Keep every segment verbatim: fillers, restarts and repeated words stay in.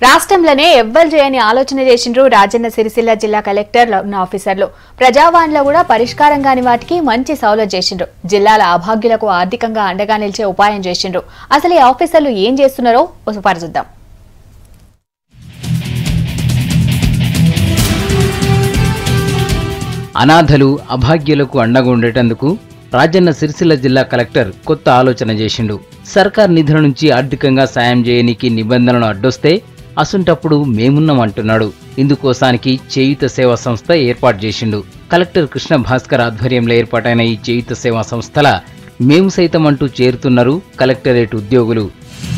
రాష్ట్రంలోనే ఎవ్వరు చేయని ఆలోచన చేసిండ్రు రాజన్న సిరిసిల్ల జిల్లా కలెక్టర్ ఆఫీసర్లు. ప్రజావాణిలో కూడా పరిష్కారం కాని వాటికి మంచి సౌలభ్యం చేసిండ్రు. జిల్లాల అభాగ్యులకు ఆర్థికంగా అండగా నిలిచే ఉపాయం చేసిండ్రు. అసలు ఈ ఆఫీసర్లు ఏం చేస్తున్నారో ఒకసారి చూద్దాం. అనాథలు అభాగ్యులకు అండగా ఉండేటందుకు రాజన్న సిరిసిల్ల జిల్లా కలెక్టర్ కొత్త ఆలోచన చేసిండు. సర్కార్ నిధుల నుంచి ఆర్థికంగా సాయం చేయనికి నిబంధనలు అడ్డొస్తే అసుంటప్పుడు మేమున్నామంటున్నాడు. ఇందుకోసానికి చేయుత సేవా సంస్థ ఏర్పాటు చేసిండు. కలెక్టర్ కృష్ణ భాస్కర్ ఆధ్వర్యంలో ఏర్పాటైన ఈ చేయుత సేవా సంస్థల మేము సైతం అంటూ చేరుతున్నారు కలెక్టరేట్ ఉద్యోగులు.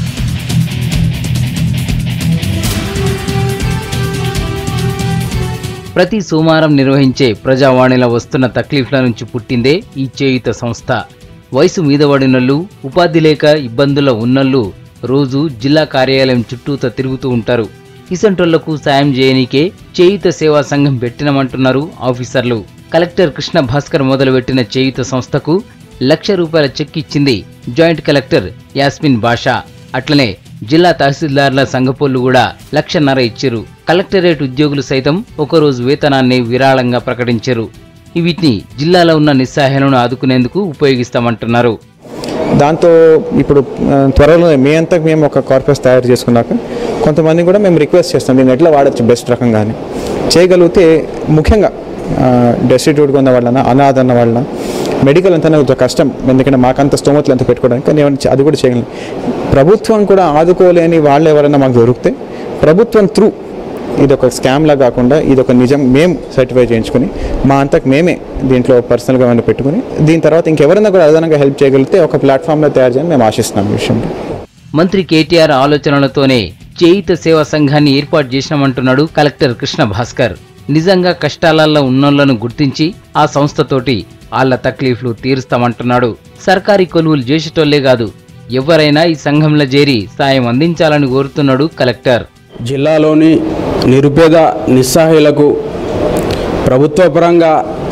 ప్రతి సోమవారం నిర్వహించే ప్రజావాణిలో వస్తున్న తక్లీఫ్ల నుంచి పుట్టిందే ఈ చేయుత సంస్థ. వయసు మీద పడినోళ్ళు, ఉపాధి లేక ఇబ్బందుల ఉన్నోళ్ళు రోజు జిల్లా కార్యాలయం చుట్టూత తిరుగుతూ ఉంటారు. ఇసంటోళ్లకు సాయం చేయనీకే చేయుత సేవా సంఘం పెట్టినమంటున్నారు ఆఫీసర్లు. కలెక్టర్ కృష్ణ భాస్కర్ మొదలుపెట్టిన చేయుత సంస్థకు లక్ష రూపాయల చెక్ ఇచ్చింది జాయింట్ కలెక్టర్ యాస్మిన్ బాషా. అట్లనే జిల్లా తహసీల్దార్ల సంఘపోళ్లు కూడా లక్షన్నర ఇచ్చారు. కలెక్టరేట్ ఉద్యోగులు సైతం ఒకరోజు వేతనాన్ని విరాళంగా ప్రకటించారు. వీటిని జిల్లాలో ఉన్న నిస్సహాయాలను ఆదుకునేందుకు ఉపయోగిస్తామంటున్నారు. దాంతో ఇప్పుడు త్వరలో మే అంతా మేము ఒక కార్పస్ తయారు చేసుకున్నాక కొంతమంది కూడా మేము రిక్వెస్ట్ చేస్తాం, నేను ఎట్లా వాడచ్చు బెస్ట్ రకంగానే చేయగలిగితే, ముఖ్యంగా డెస్టిట్యూట్గా ఉన్న వాళ్ళన, అనాథ అన్న వాళ్ళ మెడికల్ అంతా కష్టం, ఎందుకంటే మాకంత స్తోమతలు ఎంత పెట్టుకోవడానికి, కానీ అది కూడా చేయగలం. ప్రభుత్వం కూడా ఆదుకోలేని వాళ్ళు ఎవరైనా మాకు దొరికితే ప్రభుత్వం త్రూ ఇది ఒక స్కామ్లా కాకుండా ఇది ఒక నిజం మేము సర్టిఫై చేయించుకుని మా అంతకు మేమే దీంట్లో పర్సనల్గా ఏమైనా పెట్టుకుని దీని తర్వాత ఇంకెవరైనా కూడా అదనంగా హెల్ప్ చేయగలిగితే ఒక ప్లాట్ఫామ్లో తయారు చేయని మేము ఆశిస్తున్నాం. ఈ విషయంలో మంత్రి కేటీఆర్ ఆలోచనలతోనే చేయుత సేవా సంఘాన్ని ఏర్పాటు చేసినామంటున్నాడు కలెక్టర్ కృష్ణ భాస్కర్. నిజంగా కష్టాలలో ఉన్నోళ్లను గుర్తించి ఆ సంస్థతోటి ఆళ్ల తక్లీఫ్లు తీరుస్తామంటున్నాడు. సర్కారీ కొలువులు చేసేటోళ్లే కాదు, ఎవరైనా ఈ సంఘంలో చేరి సాయం అందించాలని కోరుతున్నాడు కలెక్టర్. జిల్లాలోని నిరుపేద నిస్సహాయులకు ప్రభుత్వ పరంగా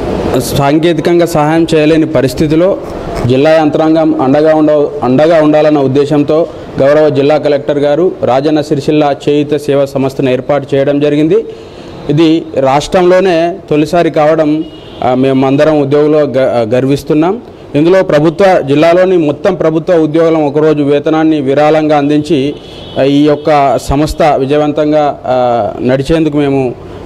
సాంకేతికంగా సహాయం చేయలేని పరిస్థితిలో జిల్లా యంత్రాంగం అండగా ఉండ అండగా ఉండాలన్న ఉద్దేశంతో గౌరవ జిల్లా కలెక్టర్ గారు రాజన్న సిరిసిల్ల చేయుత సేవా సంస్థను ఏర్పాటు చేయడం జరిగింది. ఇది రాష్ట్రంలోనే తొలిసారి కావడం మేమందరం ఉద్యోగులు గర్విస్తున్నాం. ఇందులో ప్రభుత్వ జిల్లాలోని మొత్తం ప్రభుత్వ ఉద్యోగులం ఒకరోజు వేతనాన్ని విరాళంగా అందించి ఈ యొక్క సంస్థ విజయవంతంగా నడిచేందుకు మేము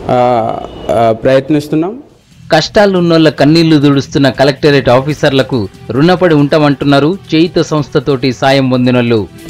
ప్రయత్నిస్తున్నాం. కష్టాలున్నోళ్ల కన్నీళ్లు దుడుస్తున్న కలెక్టరేట్ ఆఫీసర్లకు రుణపడి ఉంటామంటున్నారు చేయుత సంస్థతోటి సాయం పొందినోళ్ళు.